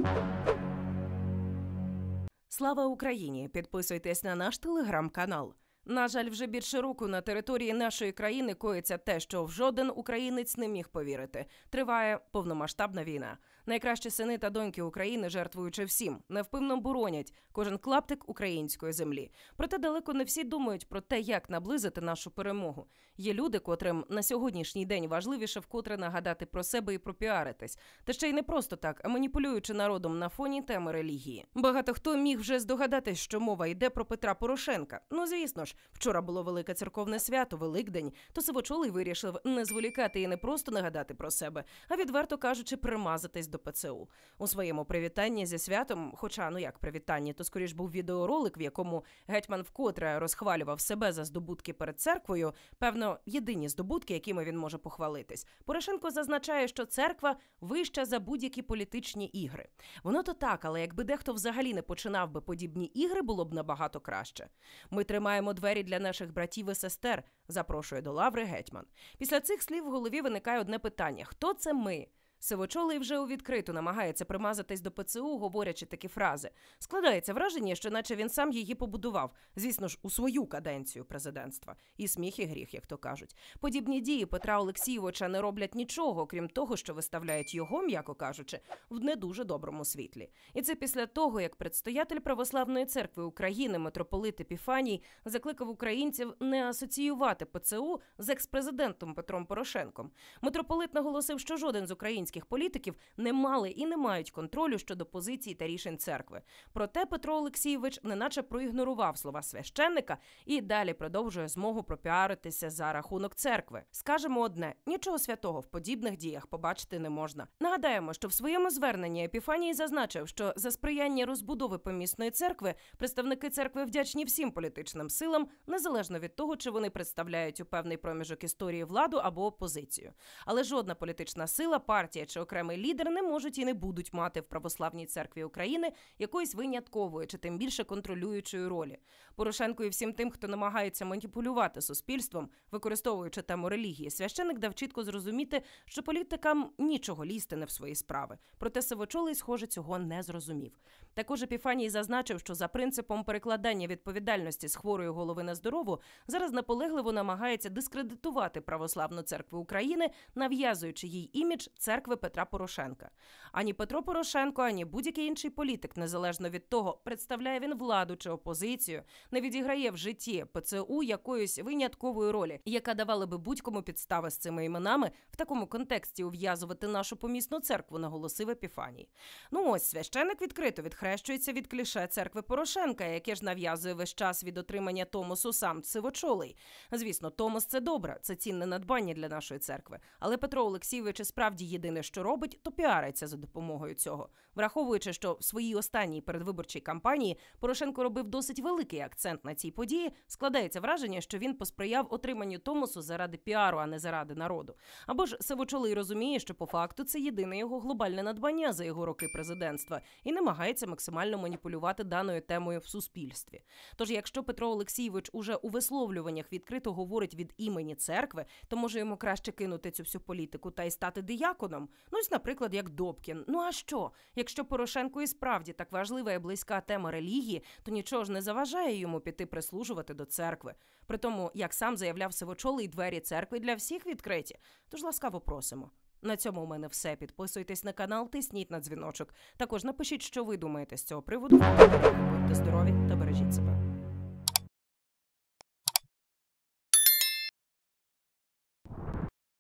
Слава Україні! Підписуйтесь на наш телеграм-канал. На жаль, вже більше року на території нашої країни коїться те, що в жоден українець не міг повірити. Триває повномасштабна війна. Найкращі сини та доньки України, жертвуючи всім, невпинно боронять кожен клаптик української землі. Проте далеко не всі думають про те, як наблизити нашу перемогу. Є люди, котрим на сьогоднішній день важливіше вкотре нагадати про себе і пропіаритись. Та ще й не просто так, а маніпулюючи народом на фоні теми релігії. Багато хто міг вже здогадатись, що мова йде про Петра Порошенка. Ну, звісно ж, вчора було велике церковне свято, Великдень, то Сивочолий вирішив не зволікати і не просто нагадати про себе, а відверто кажучи, примазатись до ПЦУ. У своєму привітанні зі святом, хоча, як привітання, то скоріш був відеоролик, в якому гетьман вкотре розхвалював себе за здобутки перед церквою, певно, єдині здобутки, якими він може похвалитись. Порошенко зазначає, що церква вища за будь-які політичні ігри. Воно то так, але якби дехто взагалі не починав би подібні ігри, було б набагато краще. Ми тримаємо двері для наших братів і сестер, запрошує до лаври гетьман. Після цих слів в голові виникає одне питання: хто це ми? Сивочолий вже у відкриту намагається примазатись до ПЦУ, говорячи такі фрази. Складається враження, що наче він сам її побудував, звісно ж, у свою каденцію президентства. І сміх, і гріх, як то кажуть. Подібні дії Петра Олексійовича не роблять нічого, крім того, що виставляють його, м'яко кажучи, в не дуже доброму світлі. І це після того, як предстоятель Православної церкви України митрополит Епіфаній закликав українців не асоціювати ПЦУ з експрезидентом Петром Порошенком. Митрополит наголосив, що жоден з українських політиків не мали і не мають контролю щодо позицій та рішень церкви. Проте Петро Олексійович неначе проігнорував слова священника і далі продовжує змогу пропіаритися за рахунок церкви. Скажемо одне, нічого святого в подібних діях побачити не можна. Нагадаємо, що в своєму зверненні Епіфаній зазначив, що за сприяння розбудови помісної церкви представники церкви вдячні всім політичним силам, незалежно від того, чи вони представляють у певний проміжок історії владу або опозицію. Але жодна політична сила, партія чи окремий лідер не можуть і не будуть мати в Православній церкві України якоїсь виняткової чи тим більше контролюючої ролі. Порошенку і всім тим, хто намагається маніпулювати суспільством, використовуючи тему релігії, священик дав чітко зрозуміти, що політикам нічого лізти не в свої справи. Проте Сивочолий, схоже, цього не зрозумів. Також Епіфаній зазначив, що за принципом перекладання відповідальності з хворої голови на здорову зараз наполегливо намагається дискредитувати Православну церкву України, нав'язуючи їй імідж церкви Петра Порошенка. Ані Петро Порошенко, ані будь-який інший політик, незалежно від того, представляє він владу чи опозицію, не відіграє в житті ПЦУ якоїсь виняткової ролі, яка давала би будь-кому підстави з цими іменами в такому контексті ув'язувати нашу помісну церкву, наголосив Епіфаній. Ось священик відкрито відхрещується від кліше церкви Порошенка, яке ж нав'язує весь час від отримання Томосу сам Сивочолий. Звісно, Томос – це добре, це цінне надбання для нашої церкви. Але Петро Олексійович справді єдине, що робить, то піариться за допомогою цього. Враховуючи, що в своїй останній передвиборчій кампанії Порошенко робив досить великий акцент на цій події, складається враження, що він посприяв отриманню Томосу заради піару, а не заради народу. Або ж Сивочолий розуміє, що по факту це єдине його глобальне надбання за його роки президентства і намагається максимально маніпулювати даною темою в суспільстві. Тож, якщо Петро Олексійович уже у висловлюваннях відкрито говорить від імені церкви, то може йому краще кинути цю всю політику та й стати дияконом? Ось, наприклад, як Добкін. А що? Якщо Порошенку і справді так важлива і близька тема релігії, то нічого ж не заважає йому піти прислужувати до церкви. Притому, як сам заявляв Сивочолий, двері церкви для всіх відкриті. Тож ласкаво просимо. На цьому у мене все. Підписуйтесь на канал, тисніть на дзвіночок. Також напишіть, що ви думаєте з цього приводу. Будьте здорові та бережіть себе.